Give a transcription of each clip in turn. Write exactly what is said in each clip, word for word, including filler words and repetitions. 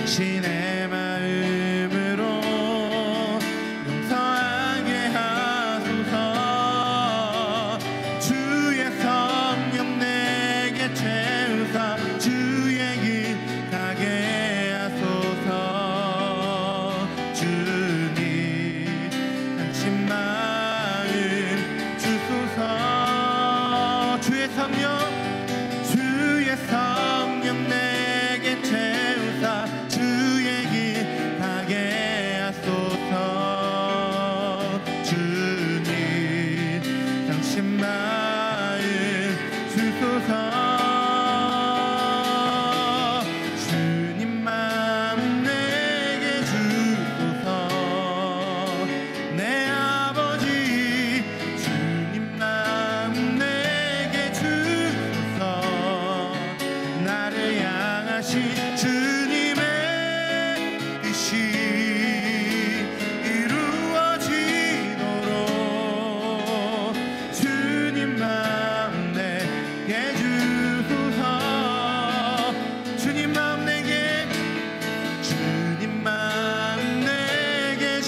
당신의 마음으로 용서하게 하소서. 주의 성령 내게 채우사 주의 길 가게 하소서. 주님 당신 마음 주소서. 주의 성령 주의 성령 내게 채우사 주의 길 가게 하소서. 주님 당신 마음 주소서. 주님 마음 내게 주소서. 내 아버지 주님 마음 내게 주소서. 나를 향하신 주님의 뜻이 이루어지도록 주님 마음 내게 주소서. 주님 마음 내게 주님 마음 내게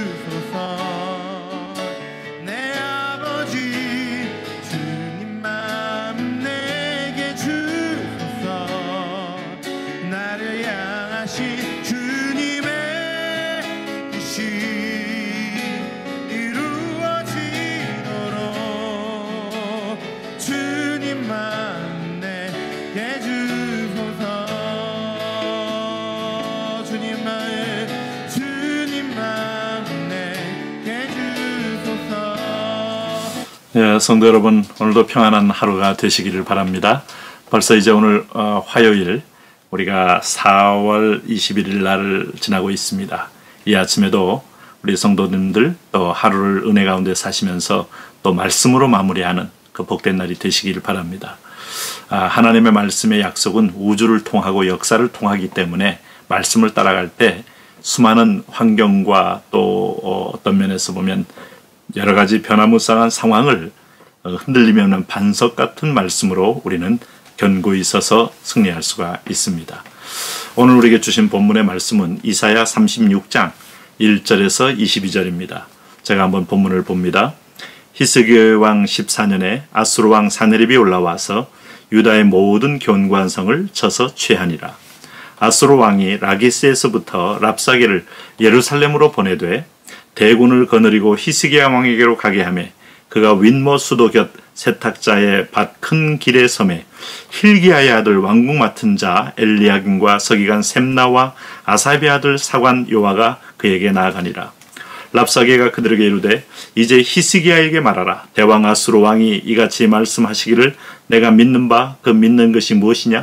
주소서. 내 아버지 주님 마음 내게 주소서. 나를 향하신 주님의 뜻이 이루어지도록 주님 마음 내게 주소서. 주님 마음 주님 마음 내게 주소서. 예, 성도 여러분, 오늘도 평안한 하루가 되시기를 바랍니다. 벌써 이제 오늘 어, 화요일, 우리가 사월 이십일일 날을 지나고 있습니다. 이 아침에도 우리 성도님들 또 하루를 은혜 가운데 사시면서 또 말씀으로 마무리하는 그 복된 날이 되시기를 바랍니다. 아, 하나님의 말씀의 약속은 우주를 통하고 역사를 통하기 때문에 말씀을 따라갈 때 수많은 환경과 또 어, 어떤 면에서 보면 여러 가지 변화무쌍한 상황을 어, 흔들리며 오는 반석 같은 말씀으로 우리는 견고히 서서 승리할 수가 있습니다. 오늘 우리에게 주신 본문의 말씀은 이사야 삼십육 장 일 절에서 이십이 절입니다. 제가 한번 본문을 봅니다. 히스기야 왕 십사 년에 아수르 왕 사네립이 올라와서 유다의 모든 견고한 성을 쳐서 취하니라. 아수르 왕이 라기스에서부터 랍사게를 예루살렘으로 보내되 대군을 거느리고 히스기야 왕에게로 가게 하며 그가 윗모 수도 곁 세탁자의 밭 큰 길의 섬에 힐기야의 아들 왕궁 맡은 자 엘리야김과 서기관 셈나와 아사비의 아들 사관 요아가 그에게 나아가니라. 랍사게가 그들에게 이르되 이제 히스기야에게 말하라. 대왕 아수르 왕이 이같이 말씀하시기를 내가 믿는 바 그 믿는 것이 무엇이냐?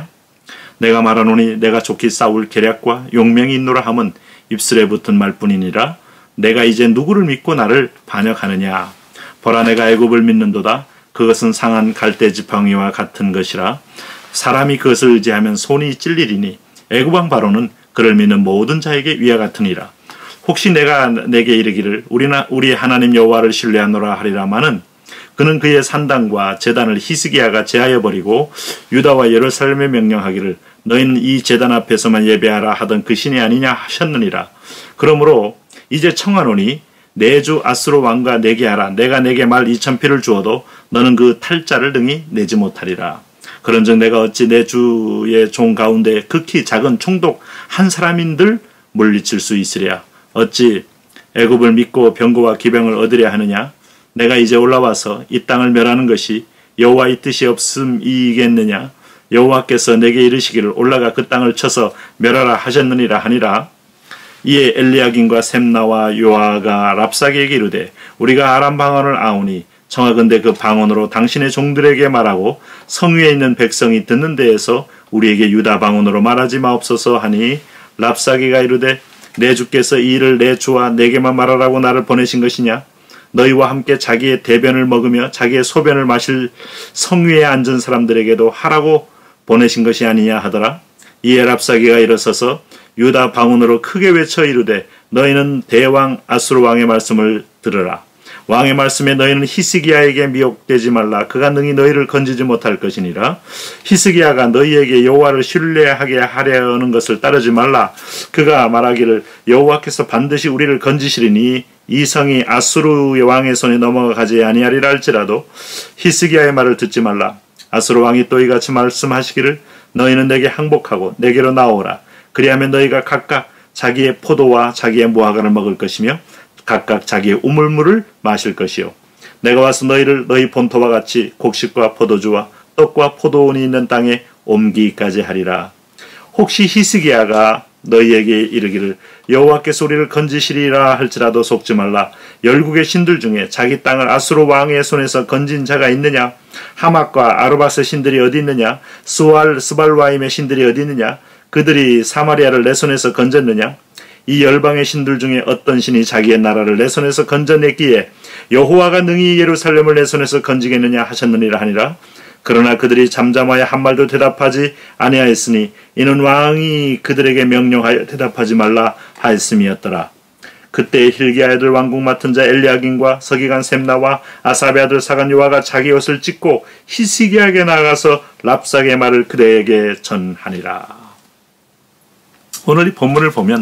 내가 말하노니 내가 좋게 싸울 계략과 용명이 있노라 함은 입술에 붙은 말뿐이니라. 내가 이제 누구를 믿고 나를 반역하느냐? 보라 내가 애굽을 믿는도다. 그것은 상한 갈대 지팡이와 같은 것이라. 사람이 그것을 의지하면 손이 찔리리니 애굽 왕 바로는 그를 믿는 모든 자에게 위와 같으니라. 혹시 내가 내게 이르기를 우리나 우리의 하나님 여호와를 신뢰하노라 하리라마는 그는 그의 산당과 제단을 히스기야가 제하여 버리고 유다와 예루살렘에 명령하기를 너희는 이 제단 앞에서만 예배하라 하던 그 신이 아니냐 하셨느니라. 그러므로 이제 청하노니 내 주 아수르 왕과 내게 하라. 내가 내게 말 이천 피를 주어도 너는 그 탈자를 능히 내지 못하리라. 그런즉 내가 어찌 내 주의 종 가운데 극히 작은 총독 한 사람인들 물리칠 수 있으랴. 어찌 애굽을 믿고 병거와 기병을 얻으려 하느냐? 내가 이제 올라와서 이 땅을 멸하는 것이 여호와의 뜻이 없음이겠느냐? 여호와께서 내게 이르시기를 올라가 그 땅을 쳐서 멸하라 하셨느니라 하니라. 이에 엘리야김과 셈나와 요아가 랍사게에게 이르되 우리가 아람 방언을 아오니 청하건대 그 방언으로 당신의 종들에게 말하고 성 위에 있는 백성이 듣는 데에서 우리에게 유다 방언으로 말하지 마옵소서 하니 랍사게가 이르되 내 주께서 이 일을 내 주와 내게만 말하라고 나를 보내신 것이냐? 너희와 함께 자기의 대변을 먹으며 자기의 소변을 마실 성 위에 앉은 사람들에게도 하라고 보내신 것이 아니냐 하더라. 이에 랍사게가 일어서서 유다 방언으로 크게 외쳐 이르되 너희는 대왕 아수르 왕의 말씀을 들으라. 왕의 말씀에 너희는 히스기야에게 미혹되지 말라. 그가 능히 너희를 건지지 못할 것이니라. 히스기야가 너희에게 여호와를 신뢰하게 하려는 것을 따르지 말라. 그가 말하기를 여호와께서 반드시 우리를 건지시리니 이 성이 아수르 왕의 손에 넘어가지 아니하리라 할지라도 히스기야의 말을 듣지 말라. 아수르 왕이 또 이같이 말씀하시기를 너희는 내게 항복하고 내게로 나오라. 그리하면 너희가 각각 자기의 포도와 자기의 무화과를 먹을 것이며 각각 자기의 우물물을 마실 것이요 내가 와서 너희를 너희 본토와 같이 곡식과 포도주와 떡과 포도원이 있는 땅에 옮기기까지 하리라. 혹시 히스기야가 너희에게 이르기를 여호와께서 우리를 건지시리라 할지라도 속지 말라. 열국의 신들 중에 자기 땅을 아수르 왕의 손에서 건진 자가 있느냐? 하맛과 아르밧의 신들이 어디 있느냐? 스왈 스발와임의 신들이 어디 있느냐? 그들이 사마리아를 내 손에서 건졌느냐? 이 열방의 신들 중에 어떤 신이 자기의 나라를 내 손에서 건져냈기에 여호와가 능히 예루살렘을 내 손에서 건지겠느냐 하셨느니라 하니라. 그러나 그들이 잠잠하여 한 말도 대답하지 아니하였으니 이는 왕이 그들에게 명령하여 대답하지 말라 하였음이었더라. 그때 hil기야의 아들 왕궁 맡은 자 엘리야김과 서기관 셈나와 아삽의 아들 사간 요아가 자기 옷을 찢고 히스기야에게 나가서 랍삭의 말을 그대에게 전하니라. 오늘 이 본문을 보면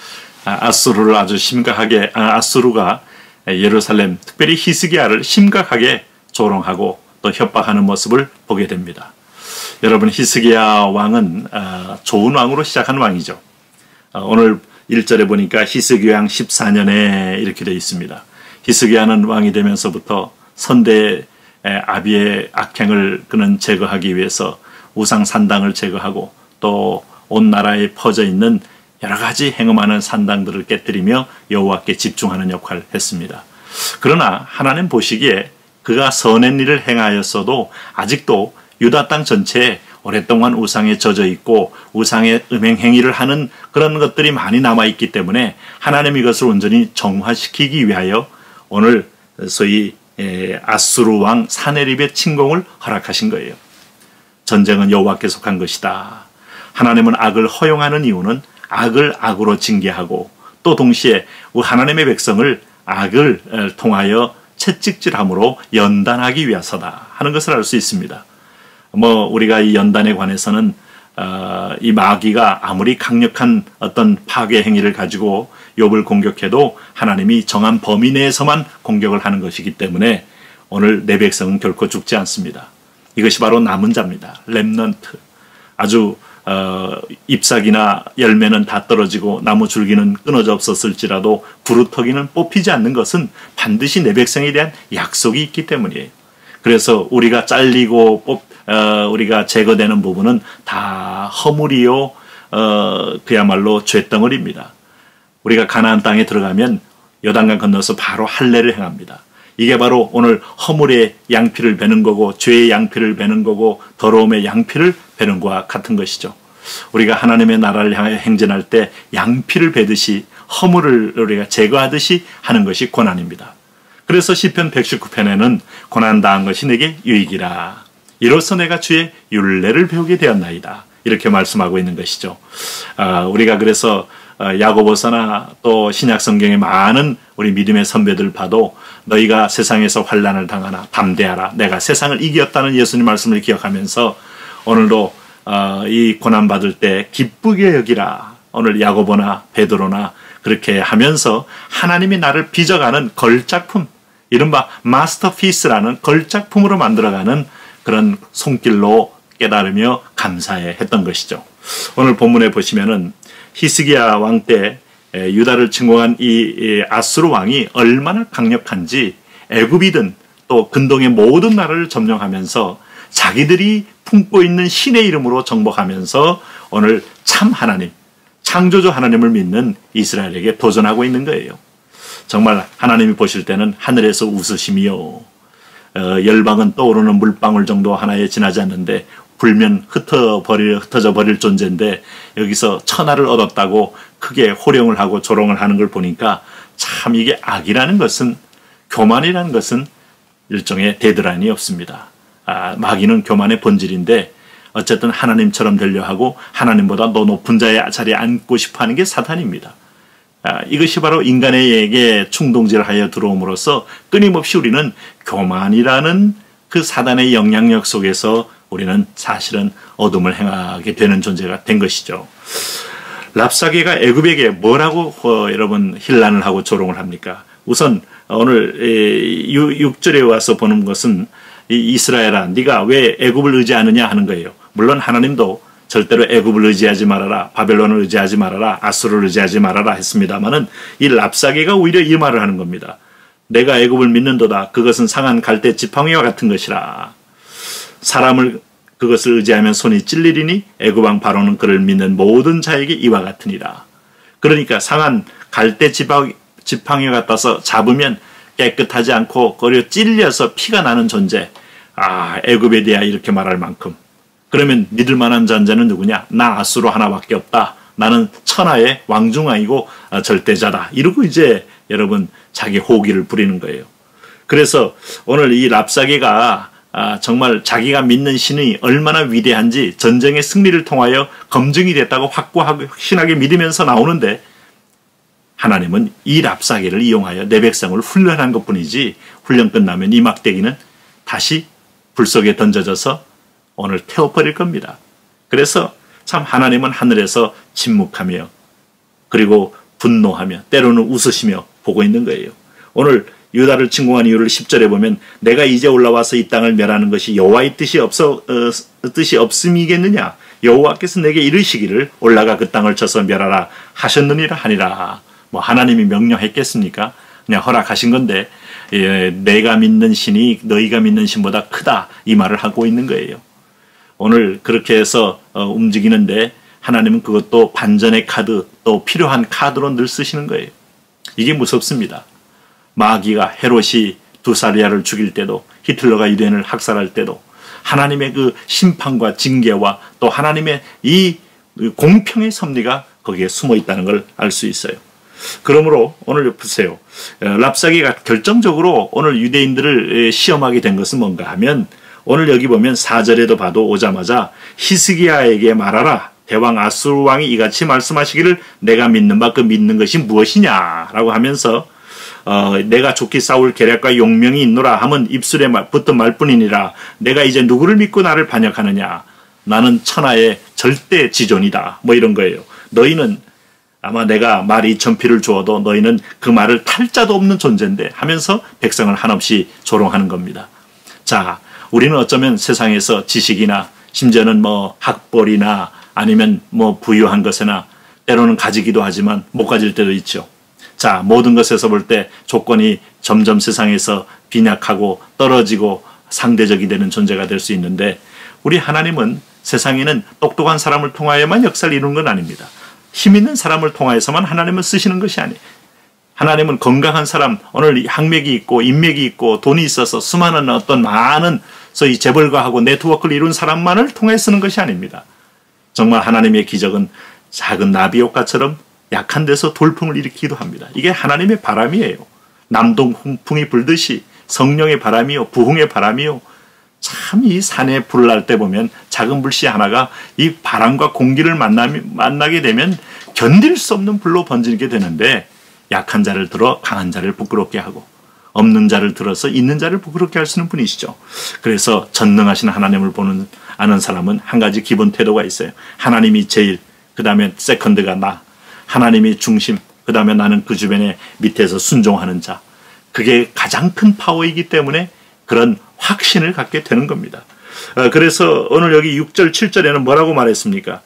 아수르를 아주 심각하게 아수르가 예루살렘 특별히 히스기야를 심각하게 조롱하고 또 협박하는 모습을 보게 됩니다. 여러분 히스기야 왕은 좋은 왕으로 시작한 왕이죠. 오늘 일 절에 보니까 히스기야 십사 년에 이렇게 되어 있습니다. 히스기야는 왕이 되면서부터 선대 아비의 악행을 그는 제거하기 위해서 우상 산당을 제거하고 또 온 나라에 퍼져 있는 여러 가지 행음하는 산당들을 깨뜨리며 여호와께 집중하는 역할을 했습니다. 그러나 하나님 보시기에 그가 선한 일을 행하였어도 아직도 유다 땅 전체에 오랫동안 우상에 젖어 있고 우상의 음행 행위를 하는 그런 것들이 많이 남아 있기 때문에 하나님 이것을 온전히 정화시키기 위하여 오늘 소위 아수르 왕 사네립의 침공을 허락하신 거예요. 전쟁은 여호와께 속한 것이다. 하나님은 악을 허용하는 이유는 악을 악으로 징계하고 또 동시에 하나님의 백성을 악을 통하여 채찍질함으로 연단하기 위해서다 하는 것을 알 수 있습니다. 뭐 우리가 이 연단에 관해서는 어, 이 마귀가 아무리 강력한 어떤 파괴 행위를 가지고 욥을 공격해도 하나님이 정한 범위 내에서만 공격을 하는 것이기 때문에 오늘 내 백성은 결코 죽지 않습니다. 이것이 바로 남은 자입니다. 렘넌트. 아주 어, 잎사귀나 열매는 다 떨어지고 나무 줄기는 끊어져 없었을지라도 구루터기는 뽑히지 않는 것은 반드시 내 백성에 대한 약속이 있기 때문이에요. 그래서 우리가 잘리고 뽑, 어, 우리가 제거되는 부분은 다 허물이요 어, 그야말로 죄덩어리입니다. 우리가 가나안 땅에 들어가면 요단강 건너서 바로 할례를 행합니다. 이게 바로 오늘 허물의 양피를 베는 거고 죄의 양피를 베는 거고 더러움의 양피를 베는 것과 같은 것이죠. 우리가 하나님의 나라를 향하여 행진할 때 양피를 베듯이 허물을 우리가 제거하듯이 하는 것이 고난입니다. 그래서 시편 백십구 편에는 고난당한 것이 내게 유익이라. 이로써 내가 주의 율례를 배우게 되었나이다. 이렇게 말씀하고 있는 것이죠. 아, 우리가 그래서 야고보서나 또 신약성경의 많은 우리 믿음의 선배들 봐도 너희가 세상에서 환난을 당하나 담대하라. 내가 세상을 이겼다는 예수님 말씀을 기억하면서 오늘도 어, 이 고난받을 때 기쁘게 여기라. 오늘 야고보나 베드로나 그렇게 하면서 하나님이 나를 빚어가는 걸작품, 이른바 마스터피스라는 걸작품으로 만들어가는 그런 손길로 깨달으며 감사해 했던 것이죠. 오늘 본문에 보시면은 히스기야 왕 때 유다를 침공한 이 아수르 왕이 얼마나 강력한지 애굽이든 또 근동의 모든 나라를 점령하면서 자기들이 품고 있는 신의 이름으로 정복하면서 오늘 참 하나님, 창조주 하나님을 믿는 이스라엘에게 도전하고 있는 거예요. 정말 하나님이 보실 때는 하늘에서 웃으시며 어, 열방은 떠오르는 물방울 정도 하나에 지나지 않는데 불면 흩어버릴, 흩어져 버릴 존재인데 여기서 천하를 얻었다고 크게 호령을 하고 조롱을 하는 걸 보니까 참 이게 악이라는 것은, 교만이라는 것은 일종의 데드라인이 없습니다. 아, 마귀는 교만의 본질인데 어쨌든 하나님처럼 되려 하고 하나님보다 더 높은 자의 자리에 앉고 싶어 하는 게 사탄입니다. 아, 이것이 바로 인간에게 충동질하여 들어옴으로써 끊임없이 우리는 교만이라는 그 사단의 영향력 속에서 우리는 사실은 어둠을 행하게 되는 존재가 된 것이죠. 랍사게가 애굽에게 뭐라고 어, 여러분 힐난을 하고 조롱을 합니까? 우선 오늘 육 절에 와서 보는 것은 이스라엘아 네가 왜 애굽을 의지하느냐 하는 거예요. 물론 하나님도 절대로 애굽을 의지하지 말아라, 바벨론을 의지하지 말아라, 아수르를 의지하지 말아라 했습니다마는 이 랍사게가 오히려 이 말을 하는 겁니다. 내가 애굽을 믿는도다. 그것은 상한 갈대 지팡이와 같은 것이라. 사람을 그것을 의지하면 손이 찔리리니 애굽 왕 바로는 그를 믿는 모든 자에게 이와 같으니라. 그러니까 상한 갈대 지팡이, 지팡이 같아서 잡으면 깨끗하지 않고 거려 찔려서 피가 나는 존재. 아, 애굽에 대하여 이렇게 말할 만큼. 그러면 믿을 만한 존재는 누구냐? 나 아수르 하나밖에 없다. 나는 천하의 왕중왕이고 절대자다. 이러고 이제 여러분 자기 호기를 부리는 거예요. 그래서 오늘 이 랍사게가 아, 정말 자기가 믿는 신이 얼마나 위대한지 전쟁의 승리를 통하여 검증이 됐다고 확고하게 확신하게 믿으면서 나오는데 하나님은 이 랍사게를 이용하여 내 백성을 훈련한 것뿐이지 훈련 끝나면 이 막대기는 다시 불 속에 던져져서 오늘 태워버릴 겁니다. 그래서 참 하나님은 하늘에서 침묵하며 그리고 분노하며 때로는 웃으시며 보고 있는 거예요. 오늘 유다를 침공한 이유를 십 절에 보면 내가 이제 올라와서 이 땅을 멸하는 것이 여호와의 뜻이 없어 어, 뜻이 없음이겠느냐? 여호와께서 내게 이르시기를 올라가 그 땅을 쳐서 멸하라 하셨느니라 하니라. 뭐 하나님이 명령했겠습니까? 그냥 허락하신 건데 예, 내가 믿는 신이 너희가 믿는 신보다 크다 이 말을 하고 있는 거예요. 오늘 그렇게 해서 어, 움직이는데 하나님은 그것도 반전의 카드 또 필요한 카드로 늘 쓰시는 거예요. 이게 무섭습니다. 마귀가 헤롯이 두사리아를 죽일 때도 히틀러가 유대인을 학살할 때도 하나님의 그 심판과 징계와 또 하나님의 이 공평의 섭리가 거기에 숨어 있다는 걸 알 수 있어요. 그러므로 오늘 보세요. 랍사게가 결정적으로 오늘 유대인들을 시험하게 된 것은 뭔가 하면 오늘 여기 보면 사 절에도 봐도 오자마자 히스기야에게 말하라. 대왕 아수르 왕이 이같이 말씀하시기를 내가 믿는 바 그 믿는 것이 무엇이냐라고 하면서 어, 내가 좋게 싸울 계략과 용명이 있노라 하면 입술에 붙은 말뿐이니라. 내가 이제 누구를 믿고 나를 반역하느냐. 나는 천하의 절대 지존이다. 뭐 이런 거예요. 너희는 아마 내가 말 이천 피를 주어도 너희는 그 말을 탈 자도 없는 존재인데 하면서 백성을 한없이 조롱하는 겁니다. 자, 우리는 어쩌면 세상에서 지식이나 심지어는 뭐 학벌이나 아니면 뭐 부유한 것이나 때로는 가지기도 하지만 못 가질 때도 있죠. 자, 모든 것에서 볼 때 조건이 점점 세상에서 빈약하고 떨어지고 상대적이 되는 존재가 될 수 있는데 우리 하나님은 세상에는 똑똑한 사람을 통하여만 역사를 이루는 건 아닙니다. 힘 있는 사람을 통하여서만 하나님은 쓰시는 것이 아니에요. 하나님은 건강한 사람, 오늘 학맥이 있고 인맥이 있고 돈이 있어서 수많은 어떤 많은 소위 재벌가하고 네트워크를 이룬 사람만을 통해 쓰는 것이 아닙니다. 정말 하나님의 기적은 작은 나비효과처럼 약한 데서 돌풍을 일으키기도 합니다. 이게 하나님의 바람이에요. 남동풍이 불듯이 성령의 바람이요 부흥의 바람이요. 참 이 산에 불 날 때 보면 작은 불씨 하나가 이 바람과 공기를 만나, 만나게 되면 견딜 수 없는 불로 번지게 되는데 약한 자를 들어 강한 자를 부끄럽게 하고 없는 자를 들어서 있는 자를 부끄럽게 할 수 있는 분이시죠. 그래서 전능하신 하나님을 보는 아는 사람은 한 가지 기본 태도가 있어요. 하나님이 제일, 그 다음에 세컨드가 나, 하나님이 중심, 그 다음에 나는 그 주변에 밑에서 순종하는 자. 그게 가장 큰 파워이기 때문에 그런 확신을 갖게 되는 겁니다. 그래서 오늘 여기 육 절 칠 절에는 뭐라고 말했습니까?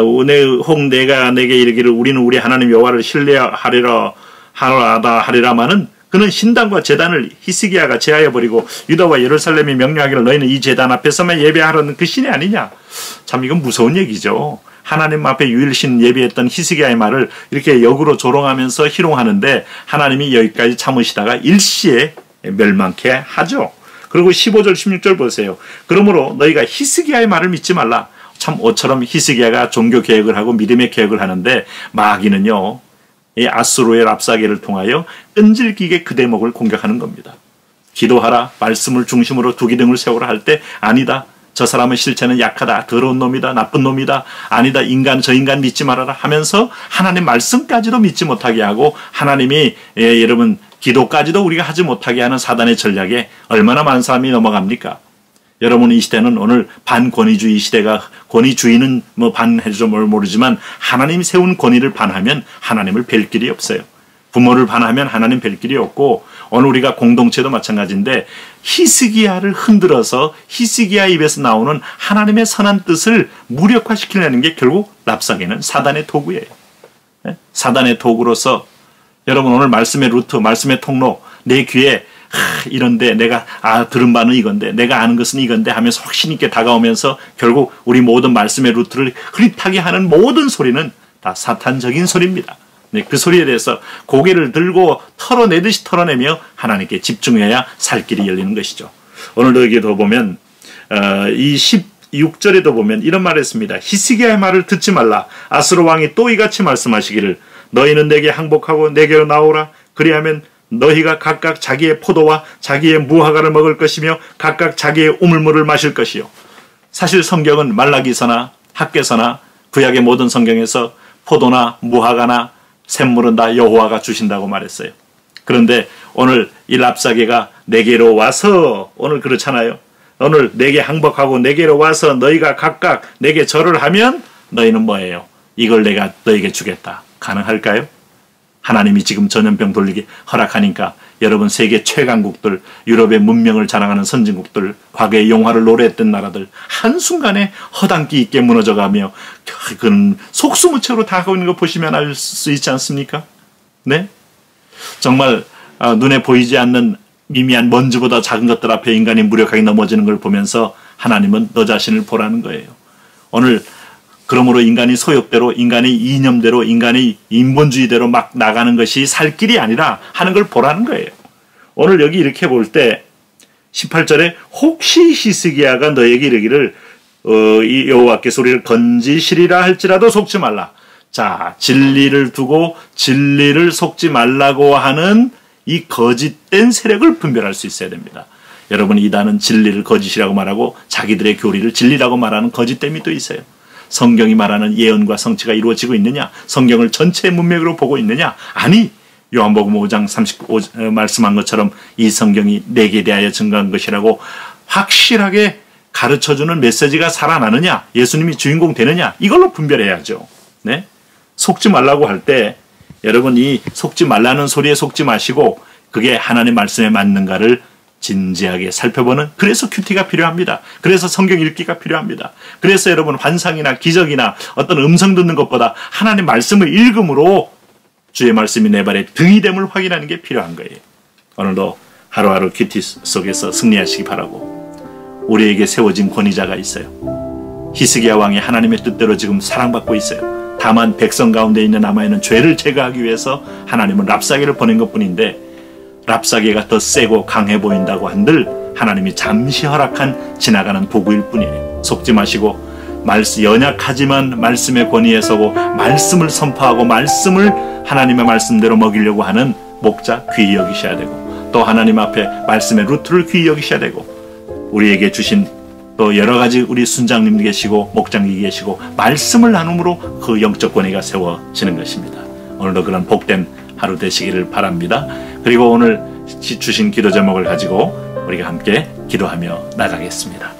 혹 내가 내게 이르기를 우리는 우리 하나님 여호와를 신뢰하리라 하다 하리라마는 그는 신당과 제단을 히스기야가 제하여 버리고 유다와 예루살렘이 명령하기를 너희는 이 제단 앞에서만 예배하라는 그 신이 아니냐. 참 이건 무서운 얘기죠. 하나님 앞에 유일신 예배했던 히스기야의 말을 이렇게 역으로 조롱하면서 희롱하는데 하나님이 여기까지 참으시다가 일시에 멸망케 하죠. 그리고 십오 절 십육 절 보세요. 그러므로 너희가 히스기야의 말을 믿지 말라. 참 옷처럼 히스기야가 종교 개혁을 하고 믿음의 개혁을 하는데 마귀는요. 이 아수르의 랍사게를 통하여 끈질기게 그 대목을 공격하는 겁니다. 기도하라. 말씀을 중심으로 두 기둥을 세우라 할 때 아니다. 저 사람의 실체는 약하다, 더러운 놈이다, 나쁜 놈이다, 아니다, 인간 저 인간 믿지 말아라 하면서 하나님 말씀까지도 믿지 못하게 하고 하나님이 예, 여러분 기도까지도 우리가 하지 못하게 하는 사단의 전략에 얼마나 많은 사람이 넘어갑니까? 여러분, 이 시대는 오늘 반권위주의 시대가, 권위주의는 뭐 반해도 모르지만 하나님이 세운 권위를 반하면 하나님을 뵐 길이 없어요. 부모를 반하면 하나님 뵐 길이 없고, 오늘 우리가 공동체도 마찬가지인데 히스기야를 흔들어서 히스기야 입에서 나오는 하나님의 선한 뜻을 무력화시키려는 게 결국 랍사게는 사단의 도구예요. 사단의 도구로서 여러분, 오늘 말씀의 루트, 말씀의 통로, 내 귀에 하, 이런데 내가 아 들은 바는 이건데 내가 아는 것은 이건데 하면서 확신 있게 다가오면서 결국 우리 모든 말씀의 루트를 흐릿하게 하는 모든 소리는 다 사탄적인 소리입니다. 네, 그 소리에 대해서 고개를 들고 털어내듯이 털어내며 하나님께 집중해야 살 길이 열리는 것이죠. 오늘도 여기도 보면 어, 이 십육 절에도 보면 이런 말을 했습니다. 히스기야의 말을 듣지 말라. 아수르 왕이 또 이같이 말씀하시기를 너희는 내게 항복하고 내게로 나오라. 그리하면 너희가 각각 자기의 포도와 자기의 무화과를 먹을 것이며 각각 자기의 우물물을 마실 것이요. 사실 성경은 말라기서나 학개서나 구약의 모든 성경에서 포도나 무화과나 샘물은 다 여호와가 주신다고 말했어요. 그런데 오늘 이 랍사게가 내게로 와서, 오늘 그렇잖아요. 오늘 내게 항복하고 내게로 와서 너희가 각각 내게 절을 하면 너희는 뭐예요? 이걸 내가 너희에게 주겠다. 가능할까요? 하나님이 지금 전염병 돌리기 허락하니까 여러분, 세계 최강국들, 유럽의 문명을 자랑하는 선진국들, 과거의 영화를 노래했던 나라들 한순간에 허당기 있게 무너져가며 그건 속수무책으로 다가오고 있는 거 보시면 알 수 있지 않습니까? 네? 정말 어, 눈에 보이지 않는 미미한 먼지보다 작은 것들 앞에 인간이 무력하게 넘어지는 걸 보면서 하나님은 너 자신을 보라는 거예요. 오늘 그러므로 인간이 소욕대로, 인간의 이념대로, 인간의 인본주의대로 막 나가는 것이 살 길이 아니라 하는 걸 보라는 거예요. 오늘 여기 이렇게 볼 때 십팔 절에 혹시 히스기야가 너에게 이르기를 어, 이 여호와께서 우리를 건지시리라 할지라도 속지 말라. 자, 진리를 두고 진리를 속지 말라고 하는 이 거짓된 세력을 분별할 수 있어야 됩니다. 여러분, 이단은 진리를 거짓이라고 말하고 자기들의 교리를 진리라고 말하는 거짓됨이 또 있어요. 성경이 말하는 예언과 성취가 이루어지고 있느냐? 성경을 전체 문맥으로 보고 있느냐? 아니, 요한복음 오 장 삼십오 절 말씀한 것처럼 이 성경이 내게 대하여 증거한 것이라고 확실하게 가르쳐주는 메시지가 살아나느냐? 예수님이 주인공 되느냐? 이걸로 분별해야죠. 네? 속지 말라고 할 때 여러분, 이 속지 말라는 소리에 속지 마시고 그게 하나님의 말씀에 맞는가를 진지하게 살펴보는, 그래서 큐티가 필요합니다. 그래서 성경 읽기가 필요합니다. 그래서 여러분, 환상이나 기적이나 어떤 음성 듣는 것보다 하나님 말씀을 읽음으로 주의 말씀이 내 발에 등이 됨을 확인하는 게 필요한 거예요. 오늘도 하루하루 큐티 속에서 승리하시기 바라고, 우리에게 세워진 권위자가 있어요. 히스기야 왕이 하나님의 뜻대로 지금 사랑받고 있어요. 다만 백성 가운데 있는 남아있는 죄를 제거하기 위해서 하나님은 랍사게를 보낸 것뿐인데, 랍사게가 더 세고 강해 보인다고 한들 하나님이 잠시 허락한 지나가는 도구일 뿐이에요. 속지 마시고 말씀, 연약하지만 말씀의 권위에 서고 말씀을 선포하고 말씀을 하나님의 말씀대로 먹이려고 하는 목자 귀히 여기셔야 되고, 또 하나님 앞에 말씀의 루트를 귀히 여기셔야 되고, 우리에게 주신 또 여러 가지 우리 순장님 계시고 목장님 계시고 말씀을 나눔으로 그 영적 권위가 세워지는 것입니다. 오늘도 그런 복된 하루 되시기를 바랍니다. 그리고 오늘 주신 기도 제목을 가지고 우리가 함께 기도하며 나가겠습니다.